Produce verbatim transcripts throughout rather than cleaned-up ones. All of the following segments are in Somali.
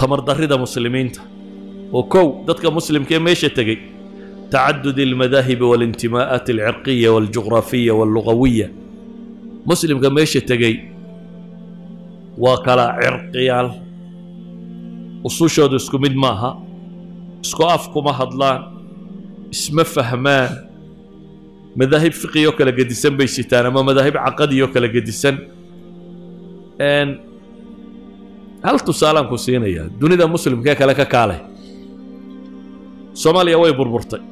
تمر دريدا مسلمين وكو دتك مسلم كي ماشي تجي تعدد المذاهب والانتماءات العرقية والجغرافية واللغوية مسلم كي ماشي تجي وكلا عرقيال وصوشود اسكو مد ماها اسكو افكو ما هضلان اسم فهمان مذاهب فقهية وكلا قديسان بيشتان اما مذاهب عقدية وكلا قديسان ان هل تسالم كوسينيا دنيا مسلم كي كلا كاله سوماليا way burburtay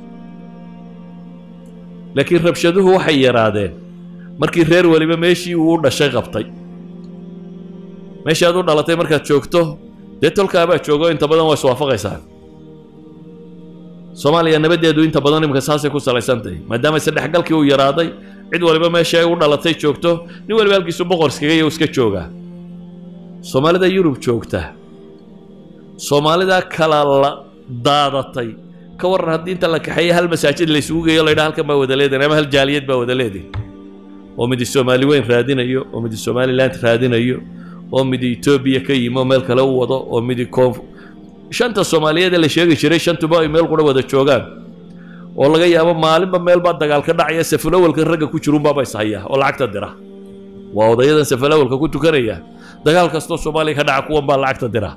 laakiin rabshaduhu waxay yaraadeen markii reer waliba meeshii uu dhashay qabtay meeshii aad u dhalatay markaad joogto dee tolkaaba joogo inta badan way iswaafaqaysaa Soomaaliya nabadeedu inta badan imka saasay ku salaysantahay maadaama saddex galkii uu yaraaday cid waliba meeshii ay u dhalatay joogto nin waliba halkiisu boqorskiga iyo iska jooga Soomaalida Yurub joogta Soomaalida kala la دادتي كور هدي انت لك حي هالمساجد اللي يسوق يلا يدها halkan baa wada leedahay ama hal jaaliyad baa wada leedahay oo mid Soomaali weyn raadinayo oo mid Somaliland raadinayo oo mid Ethiopia ka yimo meel kale u wado oo mid koof shanta Soomaaliyeed la sheegay jiray shantuba ay meel qura wada joogaan oo laga yaabo maalinba meel baa dagaal ka dhacaya safalowlka ragga ku jirun baa baysaaya oo lacagta dira waa odayadan safalowlka ku tukanaya dagaal kasto Soomaaliya ka dhaca kuwan baa lacagta dira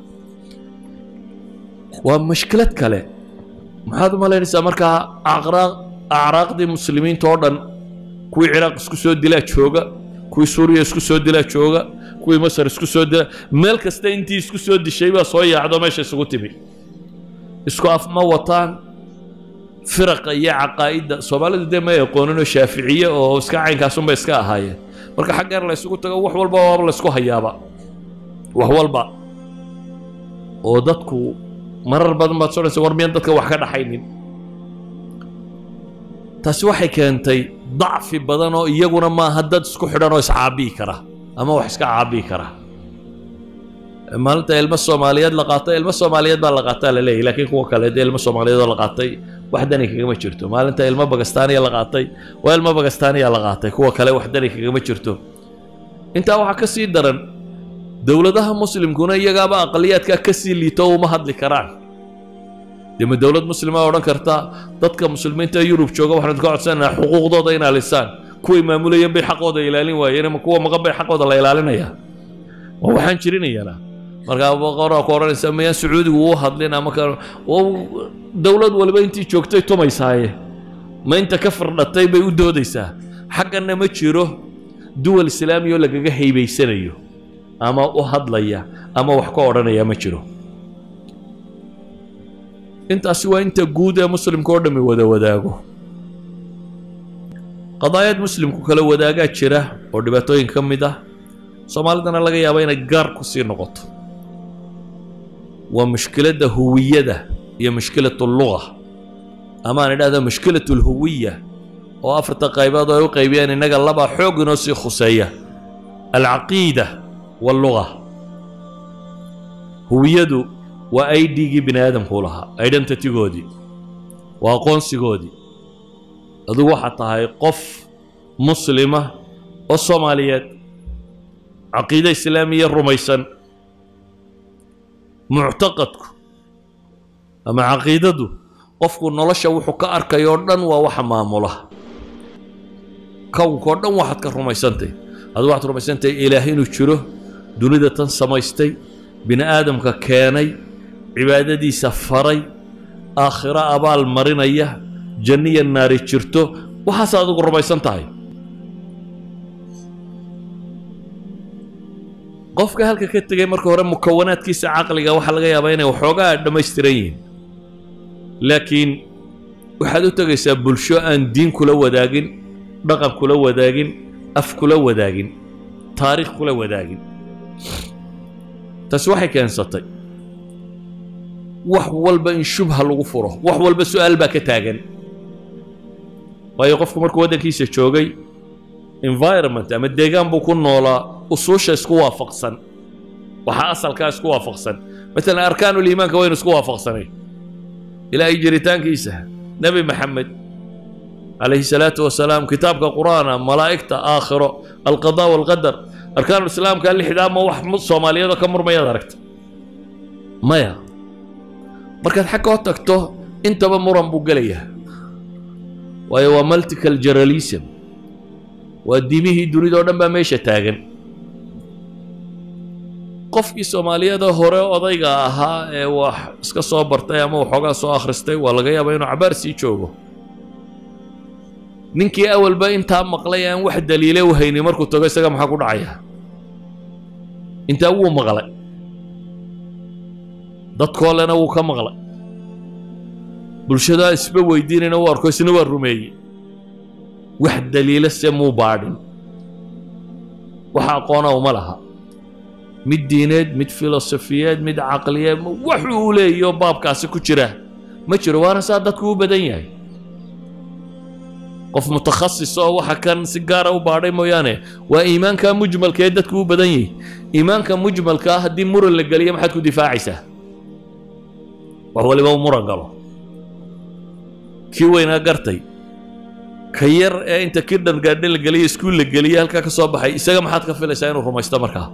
ومشكلة كله ما هذا ما لين سامرك أعراق أعراق دي مسلمين تودن كوي عراق سكسود دلا شوجا كوي سوريا سكسود دلا شوجا كوي مصر سكسود دلا ملك استنتي سكسود الشيء بس هو يعدو ماشي سكوتي بي اسكاف ما وطن فرق يا عقائد صومالي دي ما يقولون الشافعية أو اسكا عين كاسون باسكا هاي مركا حقر لا سكوت وحول با ولا اسكو هيابا وحول با ودتكو مرر بدن ما تصير سوار مين دتك wax ka dhaxaynin taas waxay keentay ضعف badan oo iyaguna ma hadad isku xidhan oo iscaabi kara ama wax iska caabi kara maalinta ilma Soomaaliyeed la qaatay ilma Soomaaliyeed baa la qaatay la leeyahay laakiin kuwa kale ilma Soomaaliyeed la qaatay waxdani kaga jirto maalinta ilma Bakistaaniya la qaatay waa ilma Bakistaaniya la qaatay kuwa kale waxdani kaga jirto inta waxa ka sii daran dawladaha muslimkuna iyagaaba aqaliyaadka ka sii liito uma hadli karaan dima dawlad muslima oo dhan karta dadka muslimiinta Yurub jooga waxaan ka codsanaa xuquuqdooda in alisaan kuwii maamulayeen bay xaqooda ilaalin waayeen ama kuwa maqan bay xaqooda la ilaalinaya waxaan jirinayaa marka boqor oo qoran sameeyay Sacuudigu uu hadlin ama oo dawlad waliba intii joogtay tumaysaaye ma inta ka firdhatay bay u doodaysaa xaqana ma jiro duwal islaamiyo lagaga haybaysanayo ama u hadlaya ama wax ka oranaya ma jiro intaasi waa inta guud ee muslimka oo dhami wada wadaago qadaayad muslimku kala wadaaga jira oo dhibaatooyin ka mid ah Soomaalidana laga yaabo inay gaar ku sii noqoto waa mushkilada huwiyada iyo mushkilada lugha ama aan idhaahdo mushkilada huwiya oo afarta qaybood ay u qaybiyeen inaga laba xoog inoo sii khuseeya al-aqeeda واللغة هويدو وأيدي بني آدم كلها identity جودي وأقونسي جودي أدو حتى هاي قف مسلمة والصوماليات عقيدة إسلامية رميسا معتقدك أما عقيدته قفكو نلاشا وحكا أركا يوردن ووحمامله كون كوردن واحد كرميسانتي هذا واحد رميسانتي إلهين وشره دنيا تنسميستي بني آدم ككاني عبادتي سفري آخرة أبال مرينية جنية النار تشرتو وحساد قربيسان تاي قفك هلك كتجي مركو هرم مكونات كيس عقلي waxa laga yaabaa inay waxoogaa dhameystirayeen laakiin waxaad u tagaysaa bulsho aan diin kula wadaagin dhaqan kula wadaagin af kula wadaagin taariikh kula wadaagin taas waxay keensatay wax walba in shubha lagu furo wax walba su'aal baa ka taagan waayo qofku markuu wadankiisa joogay environment ama deegaan buu ku noolaa usuusha isku waafaqsan waxa asalka isku waafaqsan مثلا أركان الإيمان كوين اسكو وافقسني إلى إجريتان كيسه نبي محمد عليه الصلاة والسلام كتابك قرآن ملائكته آخره القضاء والقدر أركان الإسلام كان لي حدام وح صومالية كم مرمية دركت maya markaad xagga u tagto intaba muran buu gelayaa waayo waa multiculturalism waa diimihii dunida oo dhan baa meesha taagan qofkii Soomaaliyeed hore odayga ahaa ee wax iska soo bartay ama waxoogaa soo akhristay waa laga yaabaa inuu cabaar sii joogo ninkii awalba intaa maqlay aan wax daliile u haynin markuu tago isaga maxaa ku dhacaya inta uu maqlay dadkoo lena uu ka maqlay bulshada isba weydiinayna uu arko isna waa rumeeyay wax daliile se muu baadhin waxa aqoona uma laha mid diineed mid filosofiyeed mid caqliyeed wax uu leeyahay baabkaasi ku jira ma jiro waana saa dadku u badan yahay qof mutakhasis oo waxa kan si gaar ah u baadhay mooyaane waa iimaanka mujmalka ee dadku u badan yahay iimaanka mujmalka haddii muran la galiyo maxaad ku difaacaysaa wax waliba uu muran galo kii weynaa gartay ka yar ee inta kirdhan gaadhe la geliyo iskuul la geliyo halkaa ka soo baxay isaga maxaad ka filaysaa inuu rumaysto markaa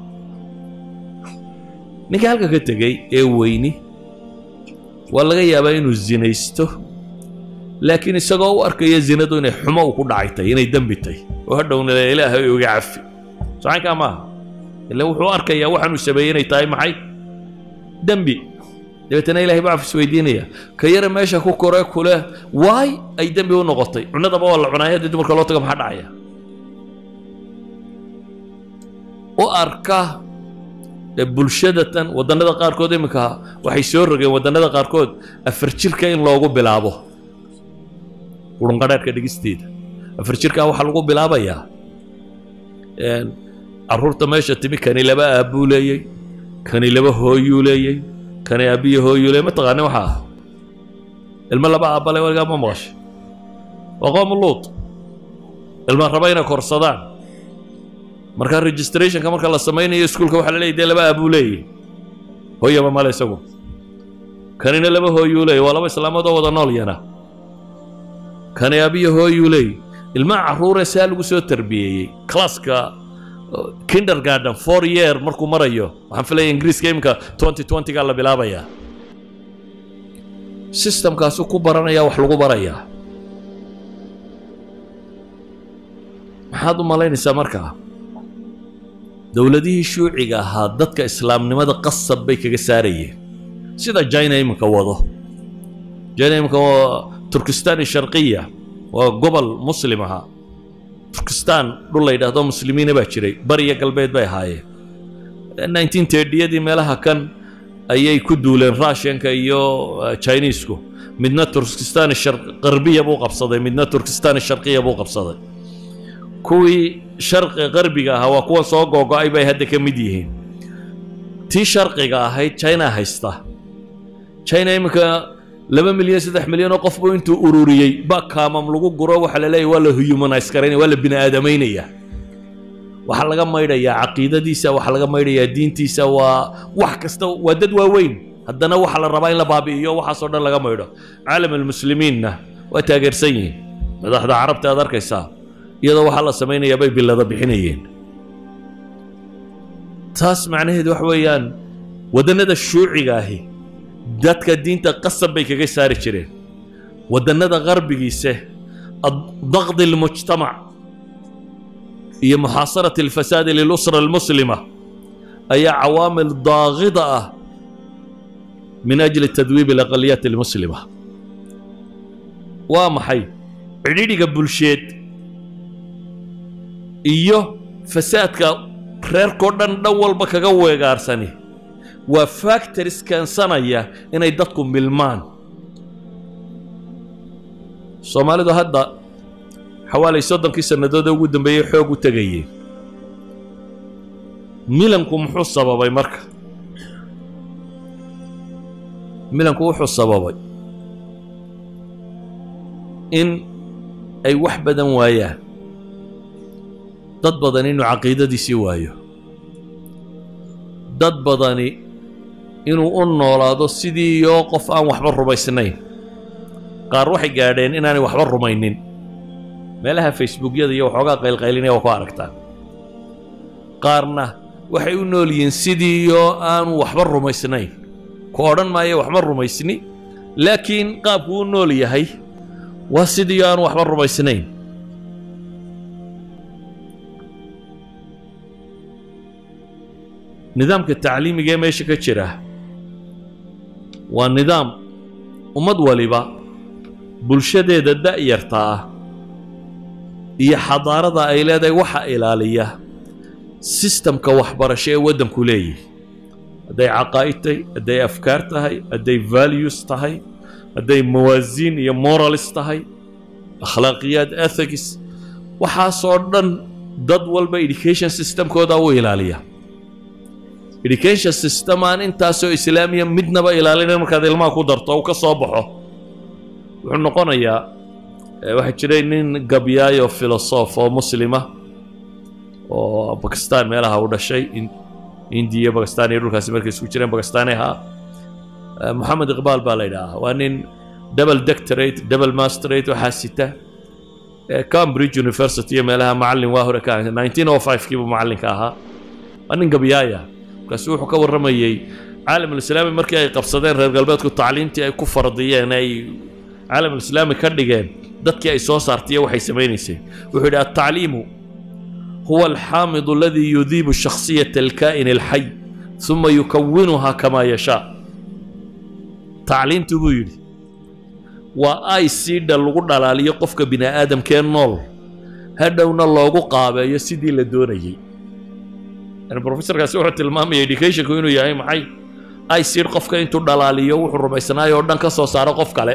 ninka halka ka tegay ee weyni waa laga yaabaa inuu zinaysto laakiin isagoo u arkaya zinadu inay xumo u ku dhacaytay inay dambi tahay oo hadhowna ilaahay uga cafi saxanka ma ilaa wuxuu arkayaa waxaan uu sameeyay inay tahay maxay dambi dabeetana ilaahay baa afis weydiinaya ka yara meesha ku koree kule waay ay dambi u noqotay cunadaba waa la cunaayay dad marka loo tago maxaa dhacaya oo arka bulshadatan wadannada qaarkood imika waxay soo rogeen wadannada qaarkood afar jirka in loogu bilaabo qurunqadhaadhka dhigisteeda afar jirka waxa lagu bilaabayaa een carruurta meesha timi kani laba aabuu leeyay kani laba hooyuu leeyay kani aabiyo hooyuu leeyay ma taqaanay waxa ilma laba aabale waligaa ma maqashay waa qoom luut ilma raba inay korsadaan marka registrationka marka la samaynayo iskuulka waxa la leeyahay laba aabuu leeyay hooyaba male isagu kanina laba hooyuu leeyay waa laba islaamood oo wada nool yana كان أبي هو يولي الماء عرورة سال وسوى تربية كلاسكا كيندر جاردن فور يير مركو مريو وهم في الإنجليز كيم كا twenty twenty قال بلابا يا سيستم كاسو كبرنا يا وحلو بريا هذا مالين سامركا دولتي شيوعية هادتك إسلام لماذا قصب بيك جسارية سيدا جاينا يمكا وضو جاينا يمكا تركستان الشرقية وقبل مسلمها تركستان والله إذا هذا مسلمين باشري برية قلبيت باي هاي nineteen thirty دي مالها كان أي كدولين راشين كأيو تشاينيسكو مدنا تركستان الشرق غربية بو قبصدي مدنا تركستان الشرقية بو قبصدي كوي شرق غربي هوا كون سوق وقاي باي هدا كمديهين تي شرقي هاي تشاينا هايستا تشاينا يمكن لما مليون سدح مليون وقف بو انتو أروريي باكا مملوكو قروا وحلالي ولا هيومنايز كاريني ولا بني آدمينية وحلقا مايريا عقيدة ديسا وحلقا مايريا دين تيسا وحكستا ودد ووين هدنا وحل الرباين لبابي يو وحصورنا لغا مايرا عالم المسلمين وتاقر سيين ماذا حدا عربت هذا كيسا يضا وحل سمينا يباي بالله ذبحينيين تاس معناه دو حويان ودنا دا الشوعي قاهي dadka diinta qasab bay kaga saari jireen wadannada qarbigiisa ضغط المجتمع هي محاصرة الفساد للأسرة المسلمة أي عوامل ضاغطة من أجل التذويب الأقليات المسلمة ومحي عديدي قبل شيء إيوه فساد كرير كودن دول بكا قوي قارساني وفاكتورز كان صنايا إن يدتكم بالمان الصومالي ده هذا حوالي صدم كيس الندود وجودن بيه حوق وتجيه ميلانكم حصة باباي مركا ميلانكم حصة باباي إن أي وحبة وياه ضد بدنين وعقيدة دي سوايه ضد بدني inuu u noolaado sidii yoo qof aan waxba rumaysnayn qaar waxay gaadheen inaanay waxba rumaynin meelaha facebookyada iyo waxoogaa qaylqaylinaya waa ku aragtaan qaarna waxay u nool yihiin sidii yoo aanu waxba rumaysnayn كورن ما يوحمر رميسني لكن قابو نولي هي وسيديان وحمر رميسنين نظامك التعليمي جاي ماشي كتشره والنظام ومد وليبا بلشدة دا يرتاه هي حضارة أي لا وحا إلالية سيستم كوحبر شيء ودم كليه أدي عقائد تهي أدي أفكار تهي أدي فاليوز تهي أدي موازين يا موراليست تهي أخلاقيات أثيكس وحا صورنا ضد والبا إديكيشن سيستم كودا وإلالية إديكيشن سيستم أن إنتاسو إسلاميا مدنا بإلالينا مركز الماء كودرته وكصابحه وحنا قنا يا واحد شرينين قبياية وفيلسوف ومسلمة وباكستان مالها ودا شيء إنديا باكستاني يروح كاسمير كيسويتشرين باكستاني ها محمد إقبال باليدا وانين دبل دكتوريت دبل ماستريت وحاسيته كامبريدج يونيفرسيتي مالها معلم واهرة كان ألف وتسعمية وخمسة كيبو معلم كاها وانين قبياية كسوح وكور رميي عالم الإسلامي مركي قبصدين رجال قلبات كتعليمتي أي كفر ضيان أي عالم الإسلامي كردجان dadkii ay soo saartay waxay sameeynaysaa wuxuu yiri at-ta'liimu huwa al-hamid alladhi yudhibu shakhsiyat al-ka'in al-hayy thumma yukawwinuha kama yasha ta'liimtu buu yiri waa ay siida lagu dhalaaliyo qofka bini aadamkeen nool hadhowna loogu qaabeeyo sidii la doonayay ana professorkaasi wuxuu tilmaamay educationku inuu yahay maxay ay siid qofka intuu dhalaaliyo wuxuu rumaysanayo oo dhan ka soo saaro qof kale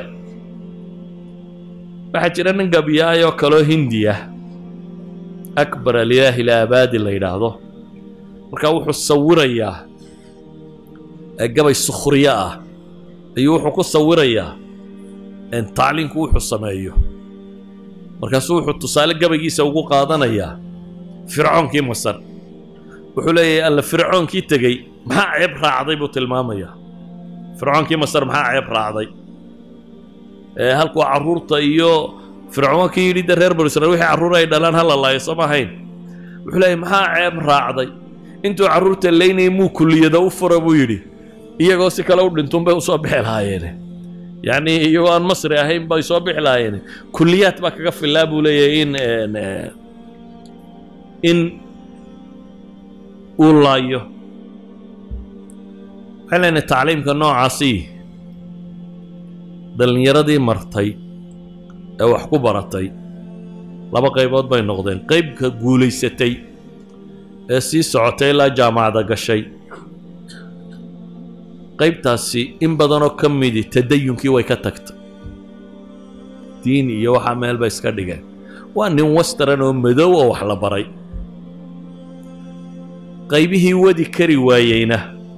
waxaa jira nin gabiyaayoo kaloo hindiya akbar alilaahi ilaabaadi la yidhaahdo markaa wuxuu sawirayaa gabay sukhriye ah ayuu wuxuu ku sawirayaa in tacliinku wuxuu sameeyo markaasuu wuxuu tusaale gabaygiisa ugu qaadanayaa fircoonkii masar wuxuu leeyahay alla fircoonkii tegey maxaa ceeb raacday buu tilmaamayaa fircoonkii masar maxaa ceeb raacday halku caruurta iyo fircoonkii yidhi reer banu israa'iil wixii caruur ay dhalaan hal la yeesama hayn wuxuu leeyahay maxaa ceeb raacday intuu caruurta leynay muu kulliyada u fura buu yidhi iyagoo si kale u dhintuun bay u soo bixi lahaayeen yacni iyagoo aan masri ahayn bay soo bixi lahaayeen kulliyaad baa kaga filaa buu leeyahay in in uu laayo waxay leenahay tacliimka noocaasi dhalinyaradii martay ee wax ku baratay laba qaybood bay noqdeen qaybka guulaysatay ee sii socotay ilaa jaamacada gashay qaybtaasi in badanoo ka midi tadayunkii way ka tagtay diin iyo waxa meel bay iska dhigeen waa nin western oo madow oo wax la baray qaybihii wadi kari waayeyna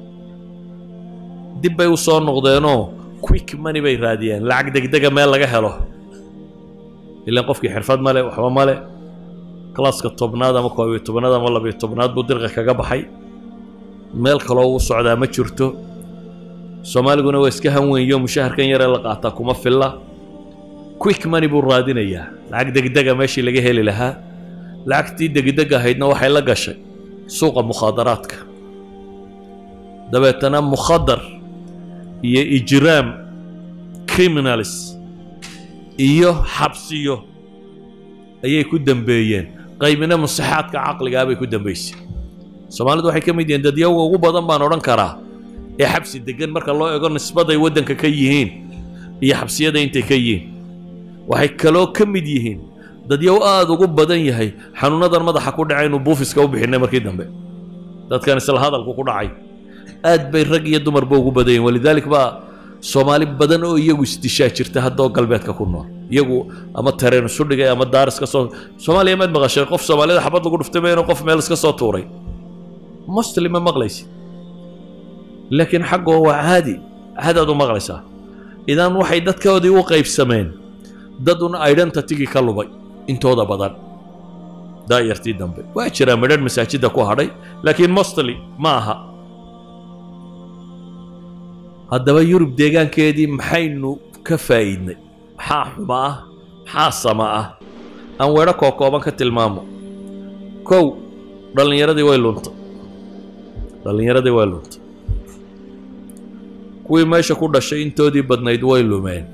dib bay u soo noqdeenoo quick money bay raadiyeen lacag degdega meel laga helo ilaa qofkii xirfad male waxba male klaaska tobnaad ama koob iyo tobnaad ama laba iyo tobnaad buu dirqa kaga baxay meel kaloo uu socdaa ma jirto Soomaaliguna waa iska hanweeyo mushaharkan yar ee la qaataa kuma filla quick money buu raadinayaa lacag degdega meeshii laga heli lahaa lacagtii degdega ahaydna waxay la gashay suuqa mukhaadaraadka dabeetana mukhadar iyo ijraam criminals iyo xabsiyo ayay ku dambeeyeen qaybina musaxaadka caqliga bay ku dambeysay Soomaalidu waxay ka mid yihiin dad yaga ugu badan baan oran karaa ee xabsi degan marka loo eego nisbaday wadanka ka yihiin iyo xabsiyada intay ka yihiin waxay kaloo ka mid yihiin dad yaw aad ugu badan yahay xanuunadan madaxa ku dhacay inuu buufiska u bixinay markii dambe dadkan isla hadalku ku dhacay aad bay rag iyo dumarba ugu badan yihiin walidaalika ba Soomaali badan oo iyagu istishaa jirta hadoo galbeedka ku nool iyagu ama tareen isu dhigay ama daaris ka soo Soomaaliya ma maqashay qof Soomaalida xabad lagu dhuftay inuu qof meel iska soo tuuray muslima maqlaysi laakiin xaqo waa caadi hadadu maqlaysa idan waxay dadkoodii u qaybsameen daduna identity ka lubay intooda badan daayirtii dambe waa jira midhan masaajida ku hadhay laakiin mostly ma aha haddaba Yurub deegaankeedii maxaynu ka faa'iidnay maxaa xuma ah maxaa sama ah aan weero kookooban ka tilmaamo kow dhalinyaradii way luntay dhalinyaradii way luntay kuwii meesha ku dhashay intoodii badnayd way lumeen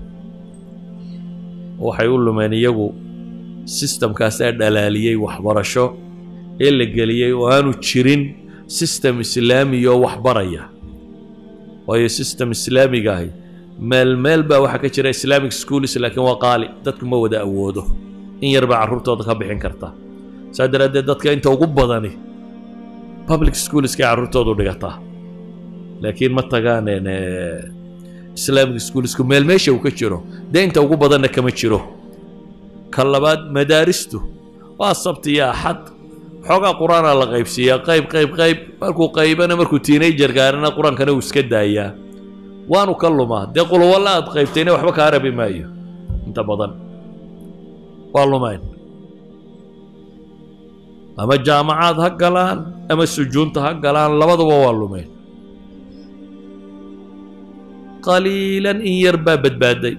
waxay u lumeen iyagu systemkaasaa dhalaaliyey waxbarasho ee la geliyey oo aanu jirin system islaami oo waxbaraya waayo system islaamiga ahi meel meel baa waxaa ka jira islamic schools laakiin waa qaali dadku ma wada awoodo in yar baa carruurtooda ka bixin karta saa daraaddeed dadka inta ugu badani public schoolska carruurtoodu dhigataa laakiin ma tagaan islamic schoolsku meel meesha uu ka jiro dee inta ugu badanna kama jiro ka labaad madaaristu waa sabti iyo axad xoogaa qur-aanaa la qaybsiiyaa qayb qayb qayb markuu qaybana markuu teenager gaarana qur-aankana uu iska daayaa waanu ka lumaa dee qulwalla aad qaybtayna waxba kaa rabi maayo inta badan waa lumayn ama jaamacaad ha galaan ama sujuunta ha galaan labaduba waa lumayn qaliilan in yar baa badbaaday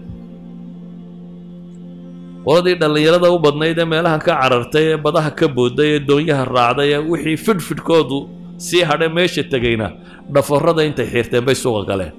qoladii dhallinyarada u badnayd ee meelaha ka carartay ee badaha ka booday ee doonyaha raacday ee wixii fidhfidhkoodu sii hadhay meesha tegayna dhafarrada intay xiirteen bay suuqa galeen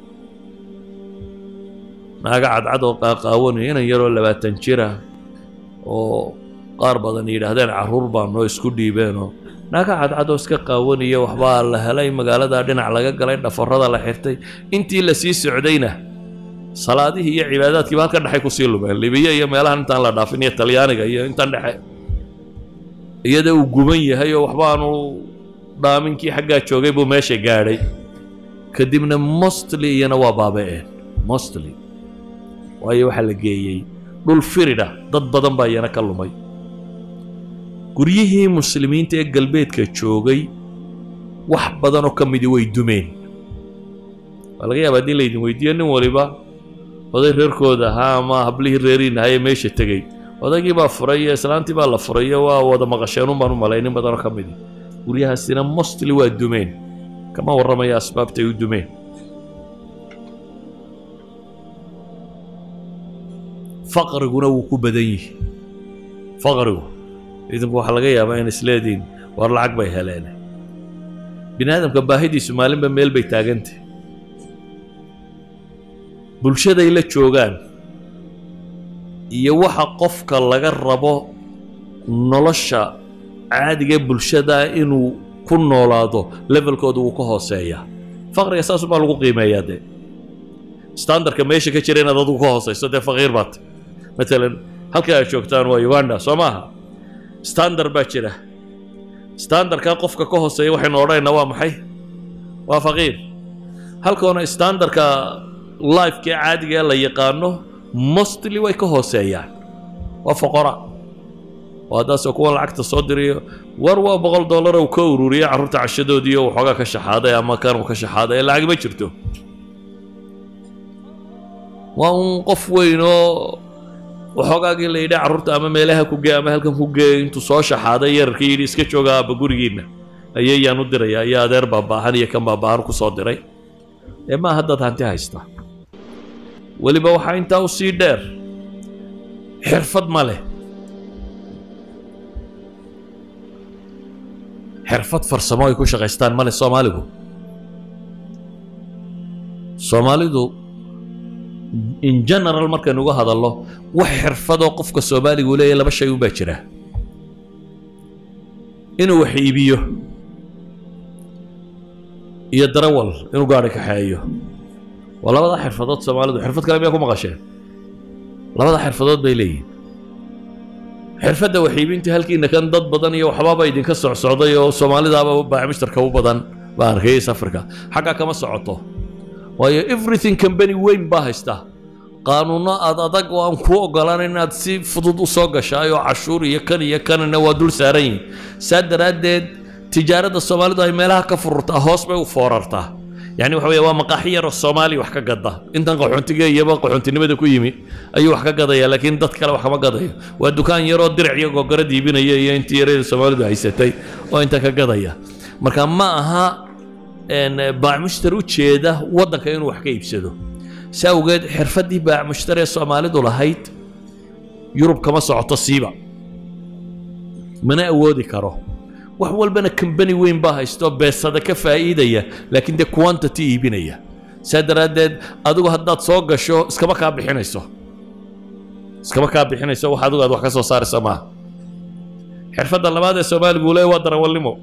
naaga cadcad oo qaaqaawanaya inan yaroo labaatan jira oo qaar badan yidhaahdeen carruur baa noo isku dhiibeenoo naaga cadcad oo iska qaawanaya waxbaa la helay magaaladaa dhinac laga galay dhafarrada la xirtay intii la sii socdayna salaadihii iyo cibaadaadkiiba halka dhexay kusii lumeen libiya iyo meelahan intaan la dhaafin iyo talyaaniga iyo intaan dhexe iyada uu guban yahay oo waxba aanu dhaaminkii xaggaa joogay buu meesha gaadhay kadibna mostly iyana waa baaba'een mostly waayo waxaa la geeyey dhul firidha dad badan baa iyana ka lumay guryihii muslimiinta ee galbeedka joogay wax badanoo ka midi way dumeen waa laga yaaba haddii laydin weydiiyo nin waliba oday reerkooda ahaa ama hablihii reeriin ahaa ee meesha tegey odaygii baa furay iyo islaantii baa la furay iyo waa wada maqasheenun baan u malay nin badanoo ka midi guryahaasina mostly waa dumeen kama warramaya asbaabtay u dumeen faqriguna wuu ku badan yihi faqrigu idinku waxaa laga yaabaa in isleediin war lacag bay heleen bini aadamka baahidiisu maalinba meel bay taagantay bulshaday la joogaan iyo waxa qofka laga rabo nolosha caadiga bulshada inuu ku noolaado levelkooda wuu ka hooseeyaa faqriga saas baa lagu qiimeeyaa dee standardka meesha ka jira inaad adigu ka hooseyso dee faqiir baad matalan halka aad joogtaan waa uganda soo maaha standard baa jira standardka qofka ka hooseeya waxaynu odhanaynaa waa maxay waa faqiir halkoona standardka lifeka caadiga la yaqaano mostly way ka hooseeyaan waa foqora وهذا كون لعقت صدري وروا بقول دولار وكوروري عرفت على الشدودية وحاجة كشحادة يا ما كانوا كشحادة إلا عقب شرته وانقف وينو وحاجة اللي يدعى عرفت أمام إلها كوجا أمام هلكم كوجا أنتو صار شحادة يركي ريسكتشوا جا بقولينا أيه يا ندري يا يا در بابا هني كم بابا هركو صدري إما هذا تانتي هايستا واللي بوحين توصي در حرفت ماله حرفت فرسمو يكون شغيستان مال الصوماليكو صوماليدو in general marka nuga hadallo wax xirfado qofka Soomaaliga uu leeyahay laba shay u baajira inuu wax iibiyo iyo darawal inuu gaari ka xayo walaba xirfadood Soomaalidu xirfad kale ma ku maqasheen labada xirfadood bay leeyihiin xirfada wax iibinta halkiina kan dad badan iyo waxbaaba idin ka socsocday oo Soomaalidaaba baa mishtarka u badan baa arkay safarka xaga kama socoto waayo everything company weyn baa haysta qaanuuna aad adag oo aan ku ogolaan inaad si fudud u soo gashayo cashuur iyo kan iyo kanna waa dul saaran saadaradeed tijaarada Soomaalidu ay meelaha ka fururtaa hoos bay u foorartaa yani waxa weeye waa maqaaxiyar Soomaali wax ka gada intan qaxoontiga iyo qaxoontinimada ku yimi ayuu wax ka gadaya laakiin dad kale wax kama gadayo waa dukaan yar oo dirac iyo gogorad iibinaya iyo intii yareed Soomaalidu haysatay oo inta ka gadaya marka ma aha ان باع مشتري وجهده ودنك inuu wax ka iibsado saawgeed xirfadii baac mushtari Soomaalidu lahayd Yurub kama socoto siiba mana awoodi karo wax walbana company weyn baa haysto beesada ka faa'iidaya laakiin de quantity iibinaya سادرادد أدوه هدات صوغ شو اسكما كاب بحينيسو اسكما كاب بحينيسو وحادوه أدوه كسو صار سماه حرفة اللمادة السومالي قولي ودرا واللمو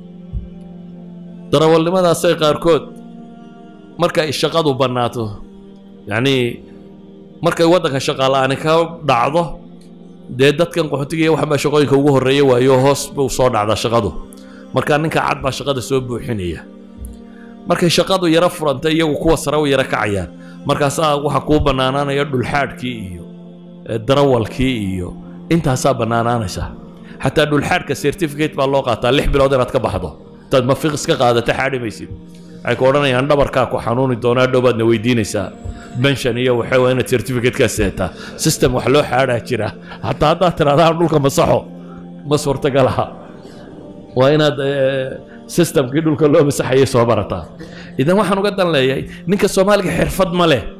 درا واللمو دا سي قاركود مركا الشقادو بناتو يعني مركا ودك الشقالاني كاو دعضو dee dadkan qaxootiga waxa ma shaqooyinka ugu horeeyay waayo hoos buu soo dhacda shaqadu marka ninka cad ba shaqada soo buuxinaya markay shaqadu yara furantay iyagu kuwa sare u yara kacayaan markaas waxa ku banaanaanaya dhul xaadkii iyo darawalkii iyo intaasa banaanaanaysa hatta dhul xaadka certificate baa loo qaataa lix bilood inaad ka baxdo tad ma fiqs ka qaadata xaadimaysid ay ku oranayaan dhabarka ku xanuuni doona dhowbaadna weydiinaysaa بنشن iyo waxa weeye in certificate ka seeta system wax loo xaaraa jira hatta hadda tiraadaan dhulka ma saxo ma suurtagalaha waa inaad systemkii dhulka loo masaxay soo barataa idan waxaan uga dan leeyahay ninka Soomaaliga xirfad ma leh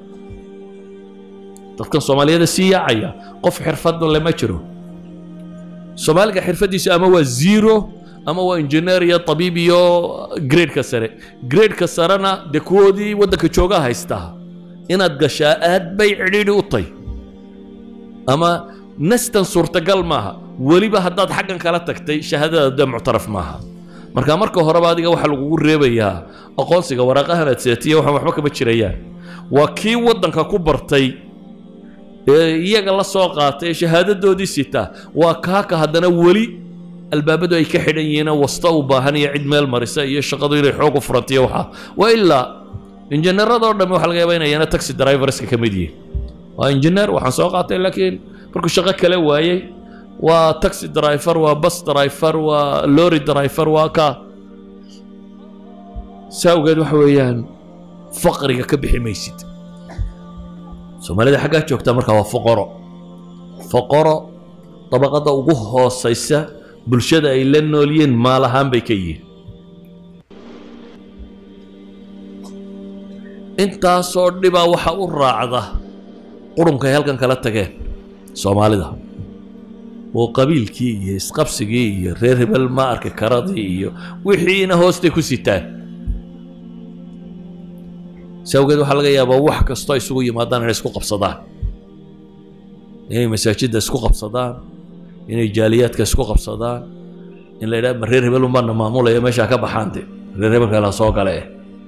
dadka Soomaaliyada siyaacaya qof xirfad leh ma jiro Soomaaliga xirfadiisa ama waa zero ama waa engineer iyo tabiib iyo grade ka sare grade ka sarana de koodii wadanka jooga haystaa inaad gashaa aad bay cidhiidhi u tahay ama nastan suurtagal maaha weliba haddaad xaggan kala tagtay shahaadada muctaraf maaha marka marka horeba adiga waxa lagugu reebayaa aqoonsiga waraaqahan aad seetiyo waxa waxba kama jirayaan waa kii wadanka ku bartay ee iyaga la soo qaatay shahaadadoodii sita waa kaaka haddana weli albaabadu ay ka xidhan yihiin wasta u baahan iyo cid meel marisa iyo shaqadu inay xoog u furantiyo waxa waa ilaa injineerada oo dhan waxa laga yaabaa inay taxi drivers ka kamid yihiin waa injineer waxaan soo qaatay laakiin markuu shaqo kale waayay waa taxi driver waa bus driver waa lorry driver waa ka saawgeed waxa weeyaan faqriga ka bixi maysid Soomaalida xagga joogta marka waa faqaro faqaro tabaqada ugu hooseysa bulshada ay la nooliyeen maalahan bay ka yihiin intaasoo dhiba waxa u raacda qurunka halkan kala tageen Soomaalida oo qabiilkii iyo isqabsigii iyo reer hebel ma arki karadii iyo wixiina hoostay ku sitaan sawgeed waxa laga yaabaa wax kasto ay isugu yimaadaan inay isku qabsadaan inay masaajidda isku qabsadaan inay jaaliyaadka isku qabsadaan in la yiraahdo reer hebel uma maamulaya meesha ka baxaante reer hebel kala soo galay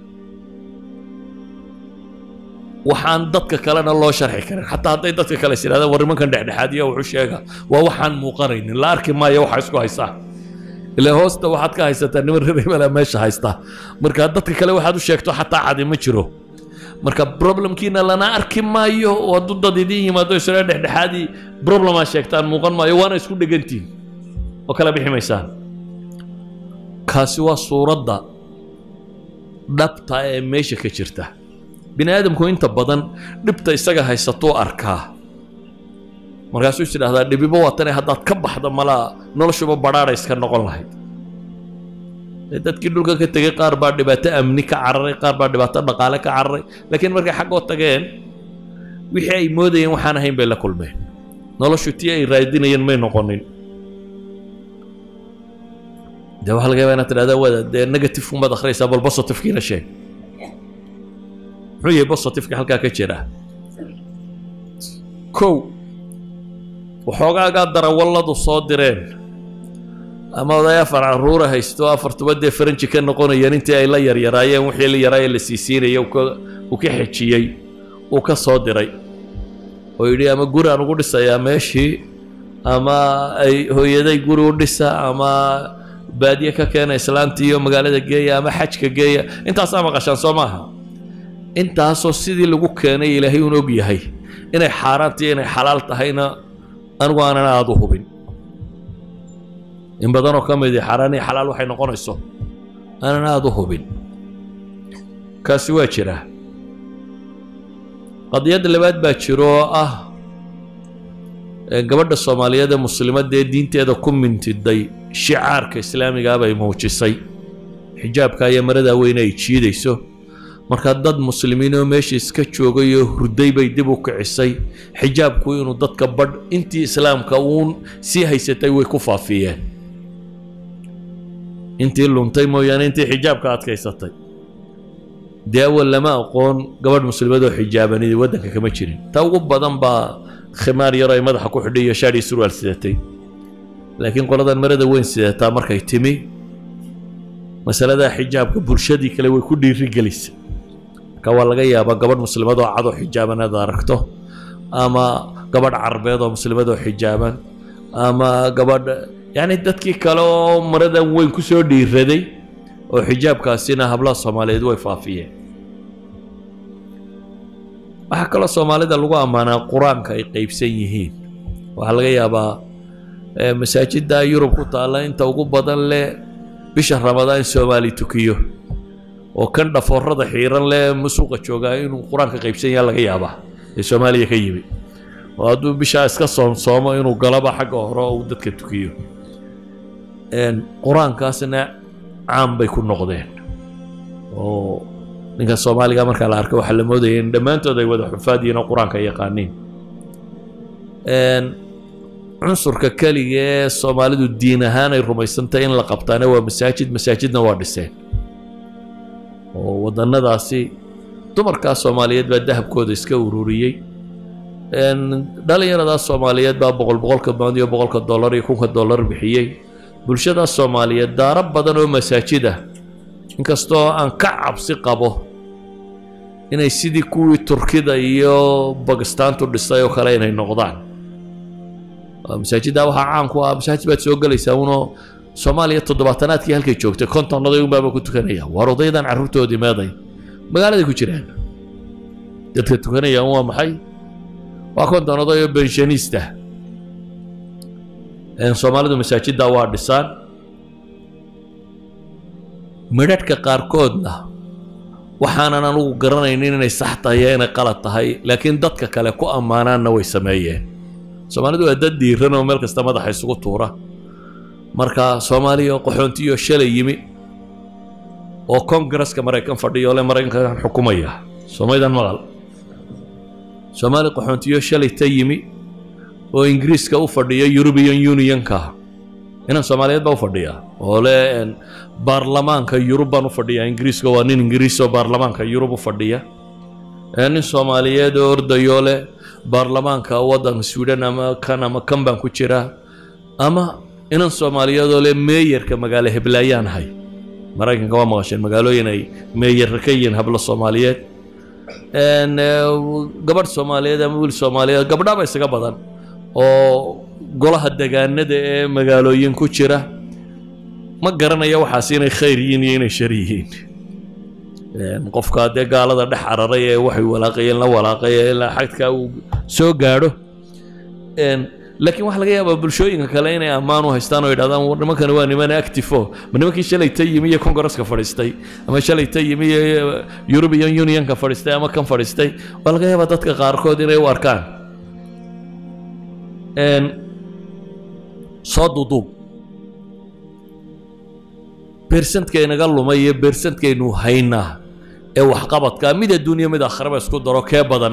waxaan dadka kalena loo sharxi karin xataa haday dadka kale siraadaan warimankan dhexdhexaadiyo wuxuu sheega waa waxaan muuqanaynin la arki maayo waxa isku haysaa ilaa hoosta waxaad ka haysataa niman reer hebel meesha haysta marka dadka kale waxaad u sheegto xataa cadi ma jiro marka problemkiina lana arki maayo oo dad idin yimaado isla dhexdhexaadi problema sheegtaan muuqan maayo waana isku dhagantiin oo kala bixi maysaan kaasi waa suuradda dhabta ee meesha ka jirta bini aadamku inta badan dhibta isaga haysato arkaa markaasuu is yiraahdaa dhibiba waatane haddaad ka baxda mala noloshuba badhaadha iska noqon lahayd dadkii dhulka ka tegay qaar baa dhibaato amni ka cararay qaar baa dhibaato dhaqaale ka cararay laakiin markay xaggoo tageen wixii ay moodayeen waxaan ahayn bay la kulmeen noloshu tii ay raadinayeen may noqonin dee waxa laga yaabaa inaad tidhahdaa wada dee negative umaad akhriyaysaa bal positive-kiina sheeg muxuu yahay positive-ka halkaa ka jira kow waxoogaagaa darawalladu soo direen ama odaya afar caruura haysto afartuba dee faranji ka noqonayeen intii ay la yaryaraayeen wixii la yaraayeen la siisiinayay uu ka xejiyey uu ka soo diray oo yidhi ama guri aan ugu dhisayaa meeshii ama ay hooyaday guri u dhisa ama baadiye ka keena islaantii iyo magaalada geeya ama xajka geeya intaasaa maqashaan soo maaha intaasoo sidii lagu keenay ilaahay un og yahay inay xaaraantii inay xalaal tahayna anigu aanan aada u hubin in badanoo ka mid xaraan iyo xalaal waxay noqonayso aanan aada u hubin kaasi waa jira qadiyad labaad baa jiro oo ah gabadha Soomaaliyeed ee muslimadda ee diinteeda ku mintiday shicaarka islaamiga bay muujisay xijaabka iyo marada weyn ay jiidayso marka dad muslimiin oo meesha iska joogay oo hurday bay dib u kicisay xijaabku inuu dadka badh intii islaamka uun si haysatay way ku faafiyeen intii luntay mooyaan intii xijaabka adkaysatay dee awal lama aqoon gabadh muslimadoo xijaabanidii waddanka kama jirin ta ugu badan baa khimaar yar ay madaxa ku xidhay iyo shaadhii surwaal sidatay laakiin qoladan marada weyn sidataa markay timi masalada xijaabka bulshadii kale way ku dhiiri gelisay marka waa laga yaabaa gabadh muslimadoo cadoo xijaaban aad aragto ama gabadh carbeed oo muslimadoo xijaaban ama gabadh yani dadkii kale oo maradan weyn ku soo dhiiraday oo xijaabkaasina hablaha Soomaaliyeed way faafiyeen waxa kale Soomaalida lagu amaanaa quraanka ay qaybsan yihiin waxa laga yaabaa masaajidda Yurub ku taala inta ugu badan leh bisha Ramadaan Soomaali tukiyo oo kan dhafoorada xiiran leh musuqa jooga inuu quraanka qaybsan yahay laga yaabaa ee Soomaaliya ka yimi oo haduu bisha iska soonsoomo inuu galaba xagga hore oo dadka tukiyo een quraankaasna عام بيكون نقدين أو نك الصومالي كمان كلا أركب وحلا مودين دمان تودي وده حفادين القرآن كيقانين إن عنصر ككلي الصومالي دو الدين هانا يرمي سنتين لقبتنا ومساجد مساجدنا واردسين ووضنا داسي تمر كالصوماليات بالذهب كودس كوروريي إن دالينا دا الصوماليات بقول بقول كبانديو بقول كالدولار يكون كالدولار بحيي bulshada Soomaaliyeed daarab badan oo masaajida inkastoo aan ka cabsi qabo inay sidii kuwii Turkida iyo Pakistan tu dhisay oo kale inay noqdaan masaajida waxa caan ku ah masaajid baad soo galaysaa uno Soomaaliya toddobaatanaadkii halkay joogtay kontonaday uun baa ku tukanaya warodaydan carruurtoodii meeday magaalada ku jiraan dadka tukanaya waa maxay waa kontonaday oo pensionista إن Soomaalidu masaajidda waa dhisaan midhadhka qaarkoodna waxaanan anugu garanaynin inay sax tahay inay qalad tahay laakiin dadka kale ku ammaanaanna way sameeyeen Soomaalidu waa dad diiran oo meel kasta madaxa isugu tuura marka Soomaaliya qaxoontiyo shalay yimi oo Congress-ka Mareykan fadhiyo le Mareykanka xukumaya Soomaalidan maqal Soomaali qaxoontiyo shalay tayimi oo Ingiriiska u fadhiyo European Union-ka inaan Soomaaliyeed baa u fadhiya oo le baarlamaanka Yurub baan u fadhiya Ingiriiska waa nin Ingiriis oo baarlamaanka Yurub u fadhiya nin Soomaaliyeed oo ordayo le baarlamaanka waddanka Sweden ama kan ama kan baan ku jira ama inaan Soomaaliyeed oo le meeyarka magaalo Heblaayaan hay Mareykanka waa maqasheen magaalooyin ay meeyar ka yihiin habla Soomaaliyeed een gabadh Soomaaliyeed ama wiil Soomaaliyeed gabadha isaga badan oo golaha deegaanada ee magaalooyin ku jira ma garanayo waxaas inay khayr yihiin iyo inay shar yihiin een qofka de gaalada dhex cararay ee waxay walaaqayeen la walaaqay ilaa xadka uu soo gaadho een laakiin waxa laga yaabaa bulshooyinka kale inay ammaan u haystaan oo yiraahdaan war nimankan waa niman active ma nimankii shalay tayimi iyo Congress-ka fadhiistay ama shalay tayimi iyo European Union-ka fadhiistay ama kan fadhiistay waa laga yaabaa dadka qaarkood inay u arkaan een صادودو percent كي نقلوا مية percent كي إنه هينا أو حقبت كامية الدنيا مدى خرب اسكت دروكي بدن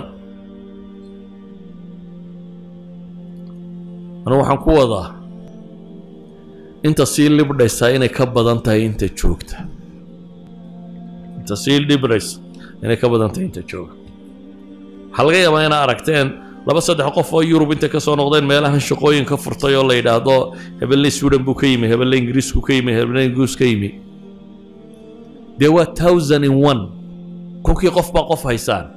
أنا وحن قوة أنت صير لي بدي ساينة كبدن تاي أنت تشوكت أنت صير لي بريس أنا كبدن تاي أنت تشوك حلقة ما أنا أركتين لما صدق قف يوروب أنت كسر نقدين مالها شقوين كفر طيار الله يدعو هبل لي سودان بوكيمي هبل لي إنجليز بوكيمي هبل لي إنجليز كيمي دوا thousand and one كوكي قف بقف هيسان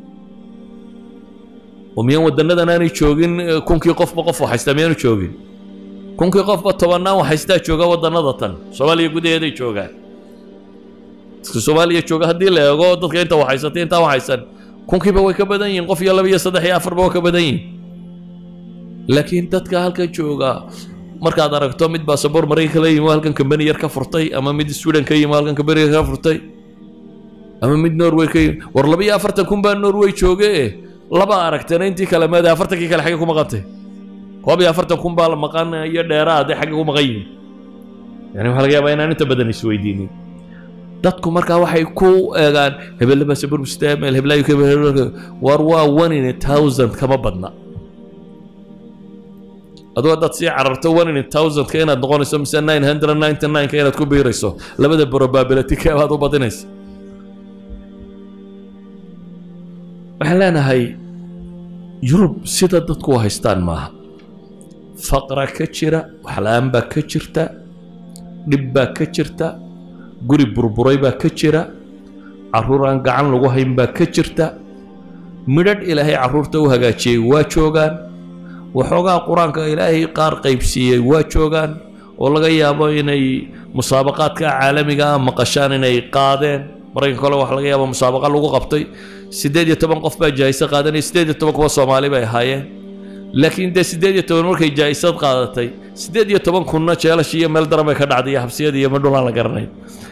وميان ودنا ده ناني تشوجين كوكي قف بقف وحيستميانو تشوجين كوكي قف بطبعنا وحيستا تشوجا ودنا ضتن سوالي يقول ده يدي تشوجا سوالي يتشوجا هدي له يقول ضد كأنت وحيستين تا وحيسن كونكي بوي كبدين قف يلا بيا صدح يا أفر بوي كبدين لكن تتك هالك جوجا مركز درجته مد باسبور مريخ لي ما هالك كمبني يركب فرطي أما مد السودان كي ما هالك كمبني يركب فرطي أما مد نرويج كي ورلا بيا أفرت كم بان نرويج جوجا لبا أركتنا أنتي كلام هذا أفرتك كلا حاجة كم غطي هو بيا أفرت كم بال مكان يديرا ده حاجة كم غير يعني هالك يا بينا أنت بدني سويديني dadku marka waxay ku eegaan hebel baa sabir mustaamil heblayo ka war waa one in a thousand kama badna adoo dad si cararto one in a thousand ka inaad noqonayso mise nine hundred ninety-nine ka inaad ku biirayso labada probability ka aad u badinayso waxaan leenahay yurub sida dadku u haystaan maaha faqra ka jira waxla-aan baa ka jirta dhib baa ka jirta guri burburay baa ka jira carruur aan gacan lagu hayn baa ka jirta midhadh ilaahay carruurta u hagaajiyey waa joogaan waxoogaa qur-aanka ilaahay qaar qaybsiiyey waa joogaan oo laga yaabo inay musaabaqaadka caalamiga ah maqashaan inay qaadeen maraykanka kale waxa laga yaabo musaabaqa lagu qabtay siddeed iyo toban qof baa jaayisa qaadanay siddeed iyo toban kuwa Soomaali bay ahaayeen laakiin de siddeed iyo toban markay jaayisad qaadatay siddeed iyo toban kunna jeelash iyo meel daran bay ka dhacday habsiyada iyo madhulaan la garanay